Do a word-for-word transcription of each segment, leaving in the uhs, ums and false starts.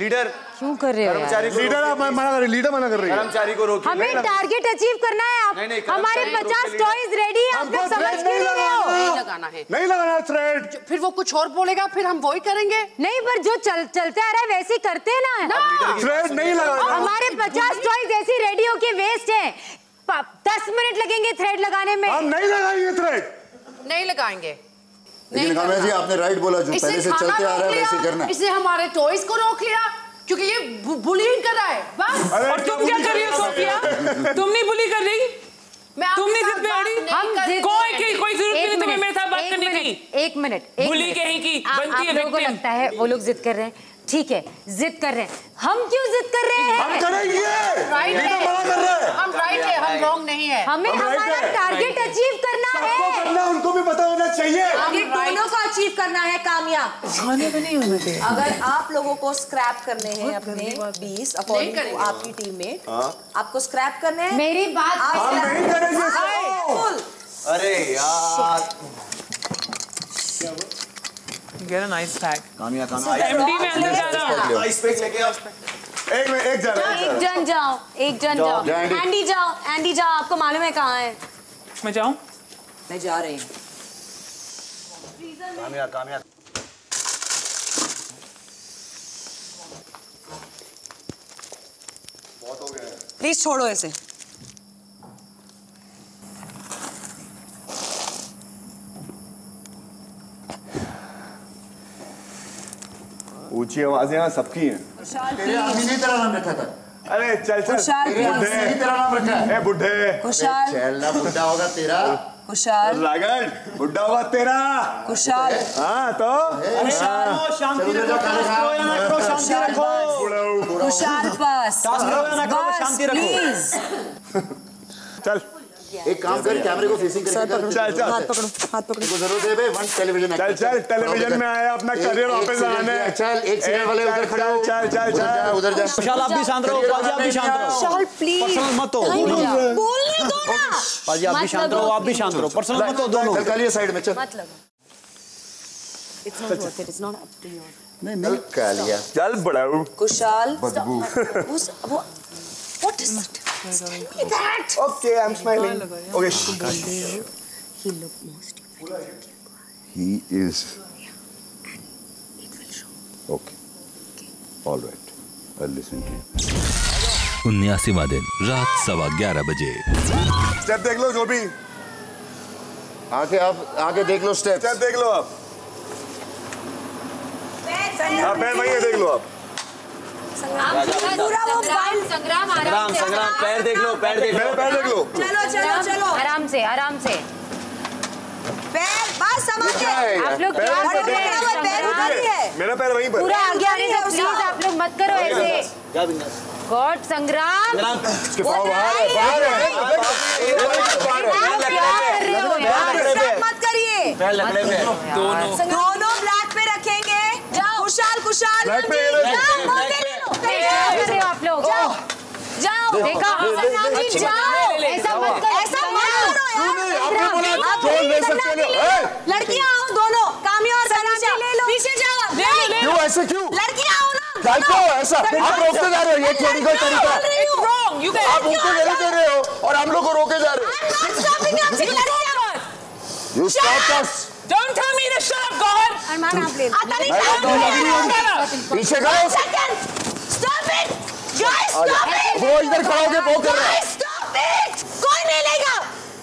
Leader क्यों कर रहे हो कर्मचारी? लीडर आप मना कर रही, लीडर मना कर रही है। कर्मचारी को रोकिए। हमें टारगेट अचीव करना है। आप नहीं, नहीं, हमारे पचास टॉयज रेडी है, आप लोग समझ क्यों नहीं रहे हो? नहीं लगाना है, नहीं लगाना थ्रेड। फिर वो कुछ और बोलेगा, फिर हम वही करेंगे। नहीं, पर जो चल चलते आ रहा है वैसे ही करते हैं ना। थ्रेड नहीं लगाना। हमारे पचास टॉयज ऐसी रेडी हो के वेस्ट है, दस मिनट लगेंगे थ्रेड लगाने में। हम नहीं लगाएंगे थ्रेड, नहीं लगाएंगे। लेकिन काम्या जी आपने राइट बोला, जो पहले से चलते आ रहा है वैसे करना। इसने हमारे टॉयज को रोक लिया क्योंकि ये बुलिंग कर रहा है बस। और तुम क्या कर रही हो सोफिया? तुम नहीं बुली कर रही, तुम नहीं जिद पे अड़ी। हम कोई की कोई जरूरत नहीं तुम्हें मेरे साथ बात करने की। एक मिनट, बुली कहीं की बनती है। लोगों को लगता है वो लोग जिद कर रहे हैं, ठीक है जिद कर रहे हैं, हम क्यों जिद कर रहे हैं? हम करेंगे। राइट है, मना कर रहे हैं। हम राइट है, हम रॉन्ग नहीं है। हमें हमारा टारगेट अचीव करना है। करना उनको भी पता होना चाहिए। टारगेट दोनों को अचीव करना है। कामयाब खाने में नहीं होना चाहिए। अगर आप लोगों को स्क्रैप करने हैं अपने बीस अकॉर्डिंग टू आपकी टीम में, आपको स्क्रैप करने हैं। मेरी बात हम नहीं करेंगे। अरे यार Get a nice tag. Kamya Kamya MD में अंदर जाना। आइस पैक लेके आओ। एक में एक जा रहा है। एक जन जाओ, एक जन जाओ। एंडी जाओ, एंडी जाओ, आपको मालूम है कहाँ है? मैं जाऊं? मैं जा रही हूँ। काम्या काम्या बहुत हो गया है। प्लीज छोड़ो ऐसे। ऊंची आवाजें यहाँ सबकी हैं। तेरे आदमी ने तेरा नाम रखा था। अरे चल चल। तेरे आदमी ने तेरा नाम रखा है। ए बुड्ढे। खुशाल चलना बुड्ढा होगा तेरा। खुशाल रागड़ बुड्ढा होगा तेरा। खुशाल हाँ तो शांति रखो, शांति रखो। खुशाल पास बस प्लीज। चल एक काम कर, कैमरे को फेसिंग करके कर। चल चल हाथ पकड़ो, हाथ पकड़ो। को जरूरत है बे, वन टेलीविजन चल चल टेलीविजन में आया अपना करियर वापस आने। चल एक सीरियल वाले उधर खड़े हो। चल चल चल उधर जा। खुशाल आप भी शांत रहो, पाजी आप भी शांत रहो। खुशाल प्लीज पर्सनल मत हो। बोलने दो ना। पाजी आप भी शांत रहो, आप भी शांत रहो। पर्सनल मत हो दोनों। चल कालिया साइड में चल। मतलब It's not worth it. It's not up to you. नहीं नहीं कालिया चल बड़ा खुशाल बदबू। उस वो What is that? Say that. Okay, I'm smiling. Okay. He looked more stupid. He is. It will show. Okay. All right. I'll listen to you. उन्यासीवां दिन रात सवा ग्यारह बजे। स्टेप देख लो जो भी। आके आप आके देख लो स्टेप। स्टेप देख लो आप। आप पैर वहीं देख लो आप। पूरा वो संग्राम संग्राम संग्राम पैर देख लो, पैर देख लो। मेरे पैर देख लो। चलो चलो चलो आराम से, आराम से। पैर बस समझ गए आप लोग क्या कर रहे हैं? पैर आ रही है। मेरा पैर वहीं पर। पूरा आगे आने से प्लीज आप लोग मत करो ऐसे। गॉड संग्राम इसके पाँव बाहर है, बाहर है। आप क्या कर रहे हो यार? मत करिए। पैर लगने पे दोनों दोनों ब्लैक पे रखेंगे। जाओ खुशाल खुशाल ब्लैक पे ये लो। क्या कर रहे हो आप लोग? जाओ जाओ, देखा संग्राम जी जाओ। ऐसा मत करो, ऐसा मत करो यार। आपने बोला जोर ले सकते हो। लड़कियां आओ दोनों, काम्या और तनीषा ले लो। पीछे जाओ। क्यों ऐसे क्यों? लड़कियां आओ ना। क्या क्यों ऐसा? आप रोकते जा रहे हो, ये थोड़ी कोई तरीका है। आप उनको नहीं दे रहे हो और हम लोग को रोके जा रहे हो। You stop us. Don't tell me to shut up, God. अरमान आप ले लो। पीछे करो। Stop it, guys, stop it. वो इधर खड़ा होके वो कर रहा है। Stop it. कोई नहीं लेगा।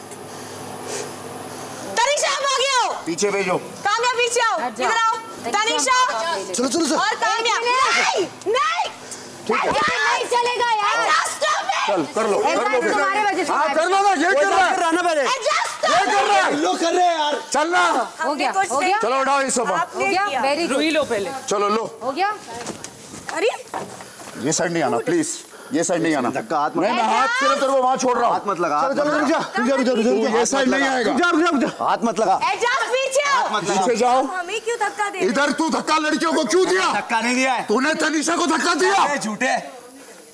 तनीषा आप आगे आओ। पीछे भेजो। काम्या पीछे आओ। इधर आओ। तनीषा। चलो चलो चलो। और काम्या। नहीं नहीं। नहीं चलेगा यार। Stop it. चल कर लो, कर लो। तुम्हारे वजह से। हाँ कर लो ना, ये कर रहा है। रहना पहले। ये कर रहा है। लोग कर रहे हैं यार। चलना। हो गया, हो गया, चलो उठाओ इस सोफा। हो गया। Very good. रुई लो पहले। चलो लो। हो गया। अरे ये साइड नहीं आना प्लीज। ये साइड नहीं आना। धक्का हाथ मत। नहीं मैं हाथ सिर्फ तेरे को वहाँ छोड़ रहा हूँ। हाथ मत लगा। चलो चलो रुक जा रुक जा रुक जा रुक जा। ये साइड नहीं आएगा। रुक जा रुक जा रुक जा। हाथ मत लगा। एजाज पीछे आओ। पीछे जाओ। हमें क्यों धक्का दे? इधर तू धक्का लड़कियों को क्यों दिया? धक्का नहीं दिया है। तूने तनीषा को धक्का दिया। झूठे।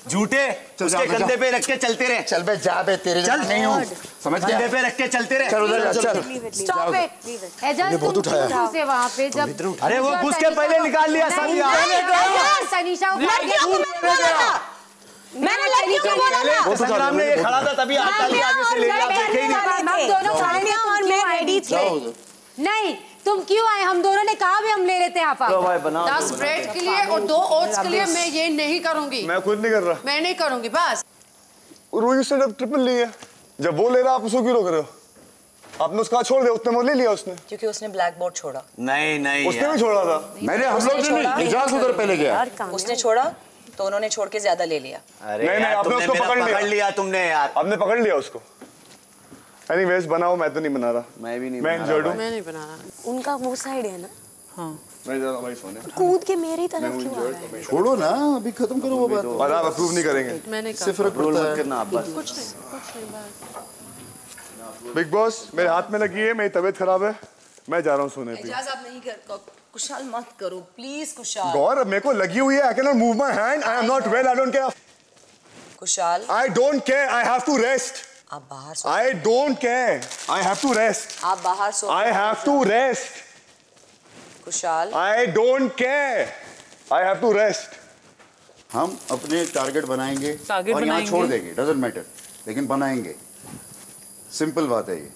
झूठे उसके कंधे पे रख के चलते रहे। चल बे जा बे, तेरे चल नहीं हूँ, समझ गया? कंधे पे रख के चलते रहे। चल उधर जा, चल। Stop it. एजाज तुम क्यों से वहाँ पे जब अरे वो घुस के पहले निकाल लिया सब यार। तनीषा लड़कियों को मैंने बोला था, मैंने लड़कियों को बोला था। संग्राम ने ये खड़ा था तभी हाथ डाल के आगे से ले लिया, देखे ही नहीं। हम दोनों सानिया और मैं रेडी थे। नहीं तुम क्यों आए? हम दोनों ने कहा भी हम ले लेते हैं आप। दस ब्रेड के लिए और दो ओट्स के लिए मैं ये नहीं करूंगी। मैं खुद नहीं कर रहा। मैं नहीं करूंगी बस। रोहित से जब ट्रिपल ली है, जब वो ले रहा आप उसको क्यों रोक रहे हो? आपने उसका छोड़ दिया, उसने वो ले लिया उसने। क्योंकि उसने ब्लैक बोर्ड छोड़ा। नहीं नहीं उसने भी छोड़ा था। मैंने हम लोग नहीं, एजाज उधर पहले गया। उसने छोड़ा तो उन्होंने छोड़ के ज्यादा ले लिया। अरे नहीं नहीं, आपने उसको पकड़ लिया। पकड़ लिया तुमने यार। आपने पकड़ लिया उसको। एनीवेज बनाओ, मैं तो नहीं बना रहा। मैं भी नहीं मैं बना रहा। मैं नहीं बना रहा। उनका वो साइड है ना, हाँ मैं जा रहा हूँ भाई सोने। कूद के मेरी तरफ क्यों आ रहा है? छोड़ो ना, अभी खत्म करो वो बात। और आप अप्रूव नहीं करेंगे। मैंने सिर्फ फर्क पड़ता है। करना आप बस। कुछ नहीं कुछ नहीं बस। बिग बॉस मेरे हाथ में लगी है, मेरी तबीयत खराब है, मैं जा रहा हूँ सोने पे। एजाज आप नहीं कर, कुशाल मत करो प्लीज। कुशाल गौर मेरे को लगी हुई है, I can not move my hand, I am not well, I don't care. Kushal I don't care, I have to rest. आप बाहर सो। I don't care, I have to rest. आप बाहर सो। I have to rest. Kushal I don't care, I have to rest. हम अपने target बनाएंगे target और यहाँ बनाएंगे। छोड़ देंगे, डजंट मैटर, लेकिन बनाएंगे। सिंपल बात है ये।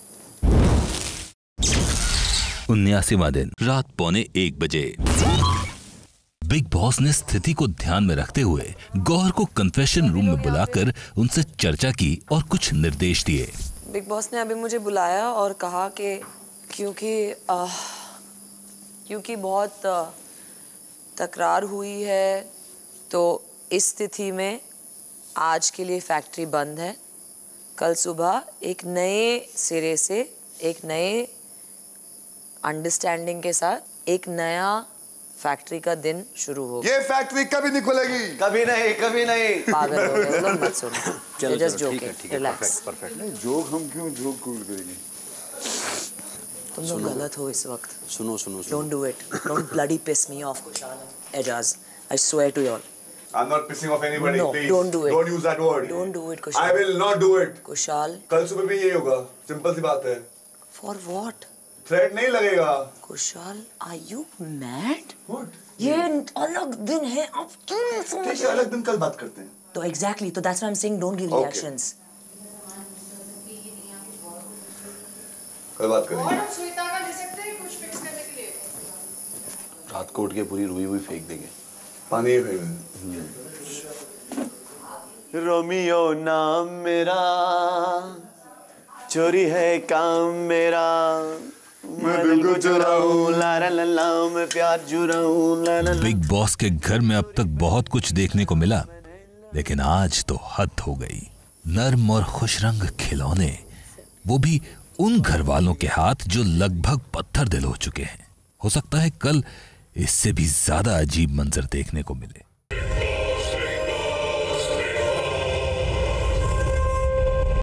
उन्यासीवां दिन रात पौने एक बजे बिग बॉस ने स्थिति को ध्यान में रखते हुए गौर को कन्फेशन रूम में बुलाकर उनसे चर्चा की और कुछ निर्देश दिए। बिग बॉस ने अभी मुझे बुलाया और कहा कि क्योंकि आ, क्योंकि बहुत आ, तकरार हुई है तो इस स्थिति में आज के लिए फैक्ट्री बंद है। कल सुबह एक नए सिरे से, एक नए अंडरस्टैंडिंग के साथ एक नया फैक्ट्री का दिन शुरू होगा। ये फैक्ट्री कभी नहीं खुलेगी। कभी नहीं कभी नहीं। पागल हो गए लोग, मत सुनो। चलो जस्ट चलो ठीक है जोकिंग, ठीक है रिलैक्स। परफेक्ट नहीं जोक हम क्यों जोक कूल करेंगे? तुम लोग गलत हो इस वक्त। सुनो सुनो सुनो। Don't do it. Don't bloody piss me off, Kushal. Ejaz, I swear to you all. I'm not pissing off anybody. No, please. don't do it. Don't use that word. Don't do it, Kushal. I will not do it. Kushal, कल सुबह भी यही होगा, simple सी बात है। for what? Thread नहीं लगेगा। Kushal, are you mad? What? ये अलग दिन है, अब क्यों नहीं समझ ठीक है, अलग दिन कल बात करते हैं। तो exactly, तो that's why I'm saying don't give Okay. reactions. कल बात करेंगे। और हम श्वेता का ले सकते हैं कुछ फिक्स करने के लिए। रात को उठ के पूरी रुई हुई फेंक देंगे। पानी ही फेंक देंगे। रोमियो नाम मेरा, चोरी है काम मेरा, मैं दिल को चुराऊं, ला ला ला ला, मैं प्यार चुराऊं, ला ला ला। बिग बॉस के घर में अब तक बहुत कुछ देखने को मिला, लेकिन आज तो हद हो गई। नर्म और खुशरंग खिलौने, वो भी उन घर वालों के हाथ जो लगभग पत्थर दिल हो चुके हैं। हो सकता है कल इससे भी ज्यादा अजीब मंजर देखने को मिले।